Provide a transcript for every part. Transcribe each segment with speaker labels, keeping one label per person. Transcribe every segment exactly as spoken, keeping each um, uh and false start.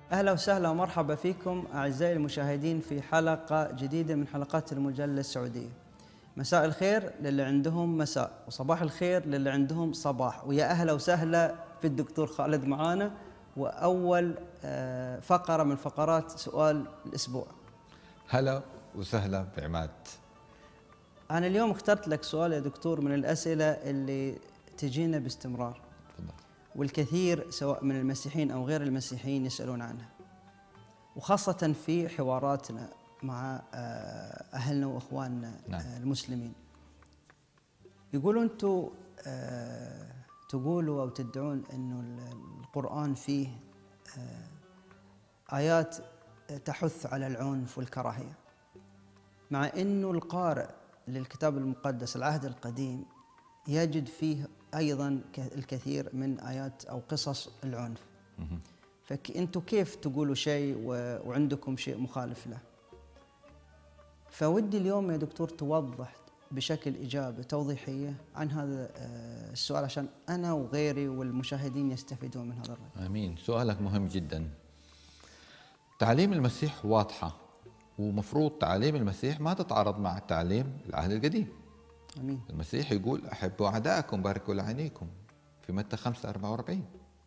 Speaker 1: أهلا وسهلا ومرحبا فيكم أعزائي المشاهدين في حلقة جديدة من حلقات المجلة السعودية. مساء الخير للي عندهم مساء، وصباح الخير للي عندهم صباح، ويا أهلا وسهلا في الدكتور خالد معانا، وأول فقرة من فقرات سؤال الأسبوع.
Speaker 2: هلا وسهلا بعماد.
Speaker 1: أنا اليوم اخترت لك سؤال يا دكتور من الأسئلة اللي تجينا باستمرار، والكثير سواء من المسيحيين أو غير المسيحيين يسألون عنها، وخاصة في حواراتنا مع أهلنا وإخواننا نعم. المسلمين. يقولون أنتم تقولوا أو تدعون أنه القرآن فيه آيات تحث على العنف والكراهية، مع أنه القارئ للكتاب المقدس العهد القديم يجد فيه أيضا الكثير من آيات أو قصص العنف. فأنتم كيف تقولوا شيء وعندكم شيء مخالف له؟ فودي اليوم يا دكتور توضح بشكل إجابة توضيحية عن هذا السؤال، عشان أنا وغيري والمشاهدين يستفيدون من هذا الرأي.
Speaker 2: آمين. سؤالك مهم جدا. تعاليم المسيح واضحة، ومفروض تعاليم المسيح ما تتعارض مع تعاليم العهد القديم.
Speaker 1: أمين.
Speaker 2: المسيح يقول أحبوا أعداءكم باركوا لعينيكم في متى خمسة أربعة وأربعين.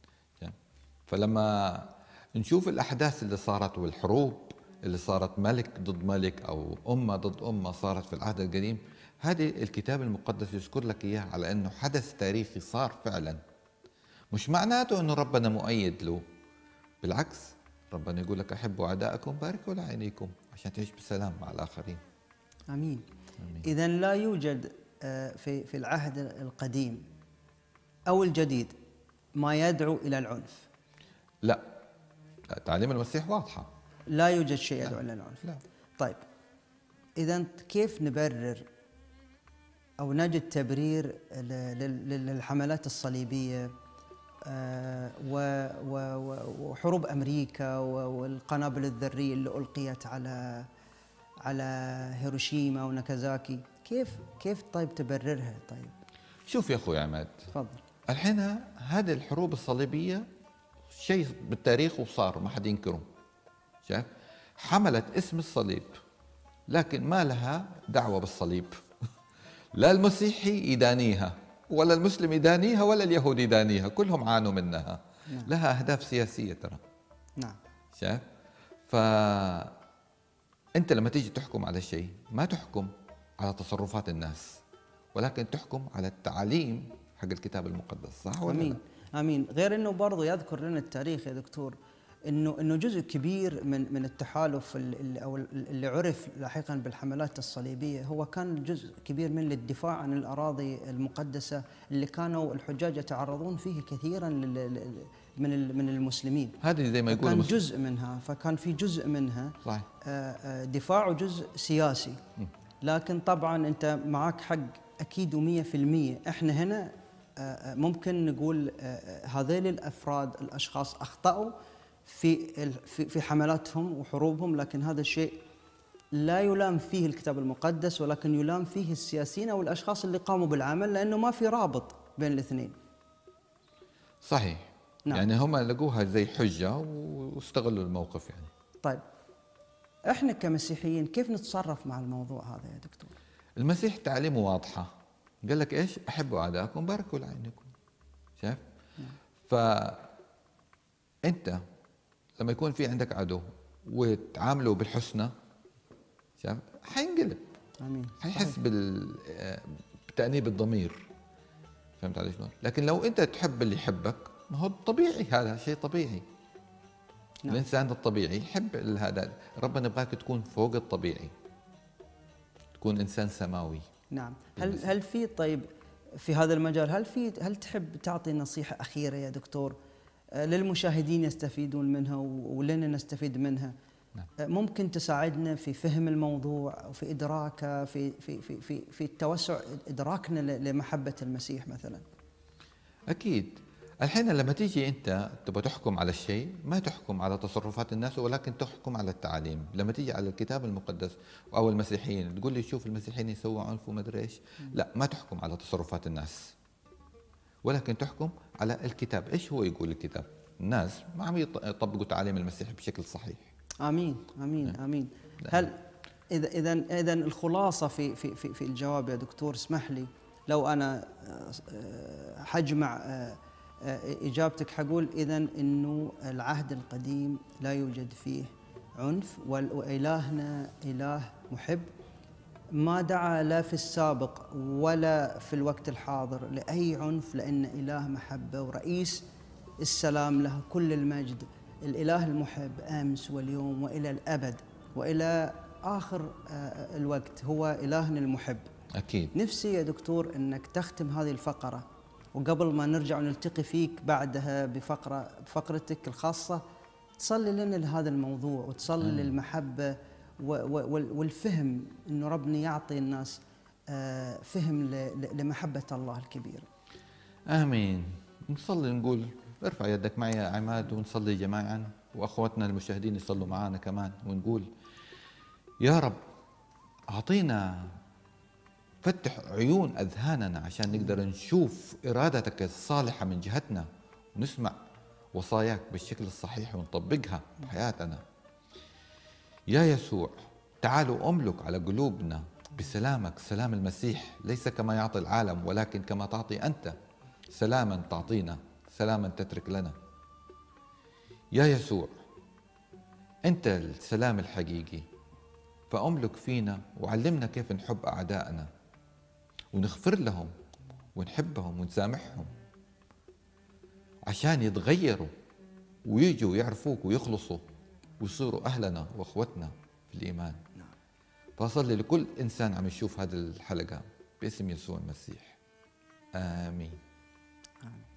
Speaker 2: فلما نشوف الأحداث اللي صارت والحروب اللي صارت ملك ضد ملك أو أمة ضد أمة صارت في العهد القديم، هذه الكتاب المقدس يذكر لك إياها على أنه حدث تاريخي صار فعلا، مش معناته أنه ربنا مؤيد له، بالعكس ربنا يقول لك أحبوا أعداءكم باركوا لعينيكم عشان تعيش بسلام مع الآخرين.
Speaker 1: آمين. إذن لا يوجد في في العهد القديم أو الجديد ما يدعو إلى العنف.
Speaker 2: لا، تعاليم المسيح واضحة،
Speaker 1: لا يوجد شيء يدعو إلى العنف.
Speaker 2: لا.
Speaker 1: طيب إذن كيف نبرر أو نجد تبرير للحملات الصليبية وحروب أمريكا والقنابل الذرية اللي ألقيت على على هيروشيما وناكازاكي؟ كيف كيف طيب تبررها؟ طيب
Speaker 2: شوف يا اخوي عماد،
Speaker 1: تفضل.
Speaker 2: الحين هذه الحروب الصليبيه شيء بالتاريخ وصار ما حد ينكره، شايف؟ حملت اسم الصليب لكن ما لها دعوه بالصليب. لا المسيحي يدانيها ولا المسلم يدانيها ولا اليهودي يدانيها، كلهم عانوا منها. نعم. لها اهداف سياسيه ترى.
Speaker 1: نعم.
Speaker 2: شايف؟ ف أنت لما تيجي تحكم على شيء ما تحكم على تصرفات الناس، ولكن تحكم على التعاليم حق الكتاب المقدس، صح ولا؟
Speaker 1: آمين. آمين. غير أنه برضو يذكر لنا التاريخ يا دكتور أنه أنه جزء كبير من من التحالف اللي أو اللي عرف لاحقا بالحملات الصليبية هو كان جزء كبير من الدفاع عن الأراضي المقدسة اللي كانوا الحجاج يتعرضون فيه كثيرا من من المسلمين.
Speaker 2: هذه زي ما يقولوا
Speaker 1: كان جزء منها، فكان في جزء منها
Speaker 2: صحيح.
Speaker 1: دفاع وجزء سياسي. لكن طبعا أنت معك حق أكيد ومية في المية. إحنا هنا ممكن نقول هذيل الأفراد الأشخاص أخطأوا في في حملاتهم وحروبهم، لكن هذا الشيء لا يلام فيه الكتاب المقدس، ولكن يلام فيه السياسيين أو الأشخاص اللي قاموا بالعمل، لأنه ما في رابط بين الاثنين.
Speaker 2: صحيح. نعم. يعني هم لقوها زي حجة واستغلوا الموقف يعني.
Speaker 1: طيب احنا كمسيحيين كيف نتصرف مع الموضوع هذا يا دكتور؟
Speaker 2: المسيح تعليمه واضحة، قال لك ايش؟ احبوا اعداءكم باركوا لعينكم. شايف؟ نعم. فانت لما يكون في عندك عدو وتعامله بالحسنى، شايف؟ حينقلب.
Speaker 1: امين.
Speaker 2: حيحس بال بتأنيب الضمير. فهمت علي شلون؟ لكن لو انت تحب اللي يحبك، ما هو طبيعي، هذا شيء طبيعي. نعم. الإنسان الطبيعي يحب هذا. ربنا يبغاك تكون فوق الطبيعي، تكون إنسان سماوي.
Speaker 1: نعم. هل هل في طيب في هذا المجال هل في هل تحب تعطي نصيحة أخيرة يا دكتور للمشاهدين يستفيدون منها ولنا نستفيد منها؟ نعم. ممكن تساعدنا في فهم الموضوع وفي إدراكه، في في في في في التوسع إدراكنا لمحبة المسيح مثلا.
Speaker 2: أكيد. الحين لما تيجي أنت تبغى تحكم على الشيء، ما تحكم على تصرفات الناس ولكن تحكم على التعاليم. لما تيجي على الكتاب المقدس أو المسيحيين تقول لي شوف المسيحيين يسووا عنف وما أدري إيش، لا، ما تحكم على تصرفات الناس ولكن تحكم على الكتاب. إيش هو يقول الكتاب؟ الناس ما عم يطبقوا تعاليم المسيح بشكل صحيح.
Speaker 1: امين امين امين. هل اذا اذا اذا الخلاصه في في في في الجواب يا دكتور، اسمح لي لو انا حجمع اجابتك، حقول اذا انه العهد القديم لا يوجد فيه عنف، والهنا اله محب، ما دعا لا في السابق ولا في الوقت الحاضر لأي عنف، لأن إله محبة ورئيس السلام له كل المجد، الإله المحب أمس واليوم وإلى الأبد وإلى آخر الوقت، هو إلهنا المحب.
Speaker 2: أكيد.
Speaker 1: نفسي يا دكتور أنك تختم هذه الفقرة، وقبل ما نرجع ونلتقي فيك بعدها بفقرة بفقرتك الخاصة، تصلي لنا لهذا الموضوع وتصلي
Speaker 2: آمين.
Speaker 1: للمحبة والفهم، انه ربنا يعطي الناس فهم لمحبة الله الكبيرة.
Speaker 2: امين. نصلي نقول ارفع يدك معي يا عماد ونصلي جماعا، واخواتنا المشاهدين يصلوا معنا كمان، ونقول يا رب اعطينا، فتح عيون اذهاننا عشان نقدر نشوف ارادتك الصالحة من جهتنا، ونسمع وصاياك بالشكل الصحيح ونطبقها بحياتنا. يا يسوع تعالوا أملك على قلوبنا بسلامك، سلام المسيح، ليس كما يعطي العالم ولكن كما تعطي أنت، سلاما تعطينا، سلاما تترك لنا. يا يسوع أنت السلام الحقيقي، فأملك فينا وعلمنا كيف نحب أعدائنا ونغفر لهم ونحبهم ونسامحهم عشان يتغيروا ويجوا يعرفوك ويخلصوا ويصيروا أهلنا وأخوتنا في الإيمان. فأصلي لكل إنسان عم يشوف هذه الحلقة باسم يسوع المسيح. آمين.
Speaker 1: آمين.